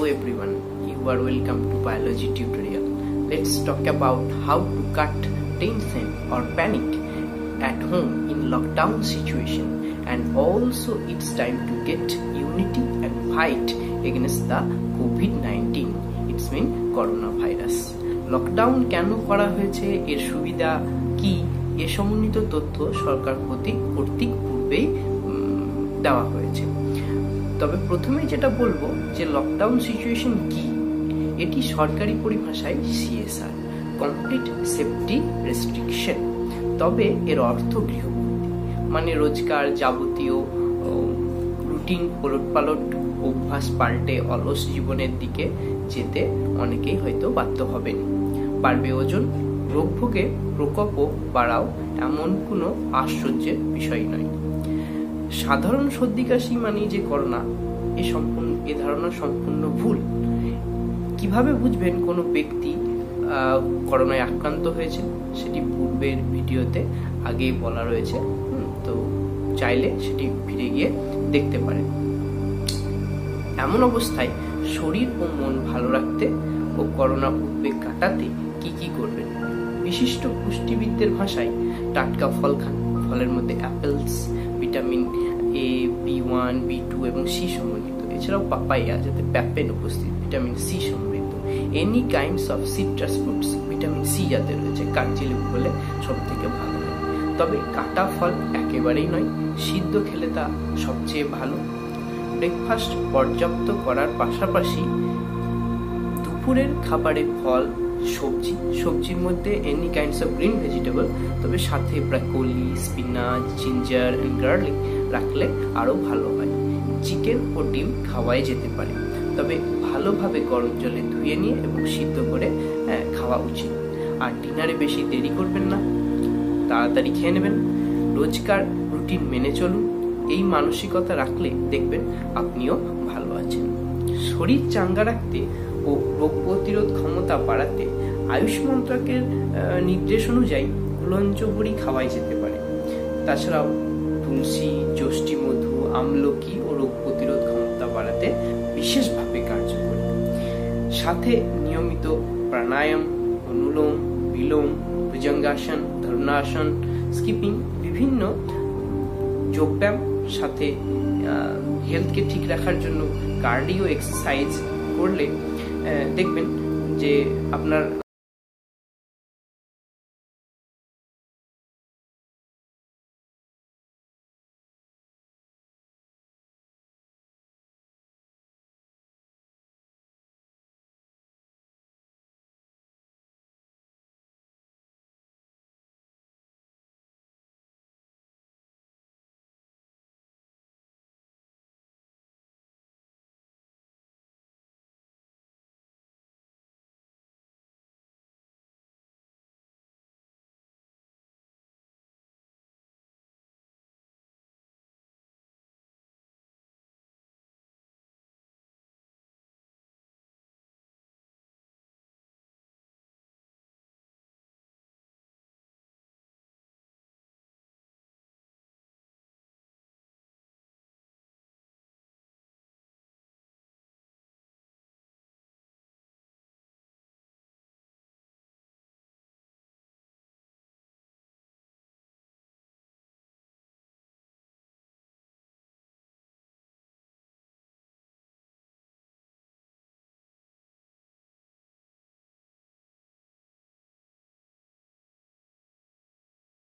everyone, you are welcome to biology tutorial. Let's talk about how to cut tension or panic at home in lockdown situation, and also it's time to get unity and fight against the COVID-19. It's mean coronavirus. Lockdown কেন করা হয়েছে, এর সুবিধা কি, এ সমন্বিত তথ্য সরকার কর্তৃক পূর্বেই দেওয়া হয়েছে। তবে প্রথমে যেটা বলবো যে লকডাউন সিচুয়েশন কি, এটি সরকারি পরিভাষায় CSR, কমপ্লিট সেফটি রেস্ট্রিকশন। তবে এর অর্থ গৃহবন্দী, মানে রোজকার যাবতীয় রুটিন ওলটপালট, অভ্যাস পাল্টে অলস জীবনের দিকে যেতে অনেকেই হয়তো বাধ্য হবেন। বাড়বে ওজন, রোগ ভোগে প্রকোপও বাড়াও এমন কোনো আশ্চর্যের বিষয় নয়। সাধারণ সর্দি কাশি মানে যে করোনা, এ ধারণা সম্পূর্ণ ভুল। কিভাবে বুঝবেন কোনো ব্যক্তি করোনায় আক্রান্ত হয়েছে, সেটি পূর্বের ভিডিওতে আগেই বলা রয়েছে, তো চাইলে সেটি ফিরে গিয়ে দেখতে পারেন। এমন অবস্থায় শরীর ও মন ভালো রাখতে ও করোনা উদ্বেগ কাটাতে কি কি করবেন? বিশিষ্ট পুষ্টিবিদদের ভাষায় টাটকা ফল খান। ফলের মধ্যে apples vitamin A, B1, B2 এবং C সমন্বিত। এছাড়াও পাপাইয়া, যাতে প্যাপেন উপস্থিত, ভিটামিন C সমৃদ্ধ। Any kinds of citrus fruits, vitamin C যাতে রয়েছে, কাগজি লেবু হলে সব থেকে ভালো হয়। তবে কাটা ফল একেবারেই নয়, সিদ্ধ খেলে তা সবচেয়ে ভালো। ব্রেকফাস্ট পর্যাপ্ত করার পাশাপাশি দুপুরের খাবারে ফল, সবজির মধ্যে any kinds of green vegetable, তবে সাথে broccoli, spinach, ginger and garlic রাখলে আরো ভালো হয়। চিকেন ও ডিম খাওয়াই যেতে পারে, তবে ভালোভাবে গরম জলে ধুয়ে নিয়ে এবং সিদ্ধ করে খাওয়া উচিত। আর ডিনারে বেশি দেরি করবেন না, তাড়াতাড়ি খেয়ে নেবেন। রোজকার রুটিন মেনে চলুন। এই মানসিকতা রাখলে দেখবেন আপনিও ভালো আছেন। শরীর চাঙ্গা রাখতে ও রোগ প্রতিরোধ ক্ষমতা বাড়াতে আয়ুষ মন্ত্রকের নির্দেশ অনুযায়ী উলঞ্চ বড়ি খাওয়াই যেতে পারে। তাছাড়াও তুলসী, যষ্টি মধু, আমলকি ও রোগ প্রতিরোধ ক্ষমতা বাড়াতে বিশেষভাবে কার্যকর। সাথে নিয়মিত প্রাণায়াম, অনুলোম বিলোম, ভুজঙ্গাসন, ধনুরাসন, স্কিপিং, বিভিন্ন যোগব্যায়াম, সাথে হেলথকে ঠিক রাখার জন্য কার্ডিও এক্সারসাইজ করলে দেখবেন যে আপনার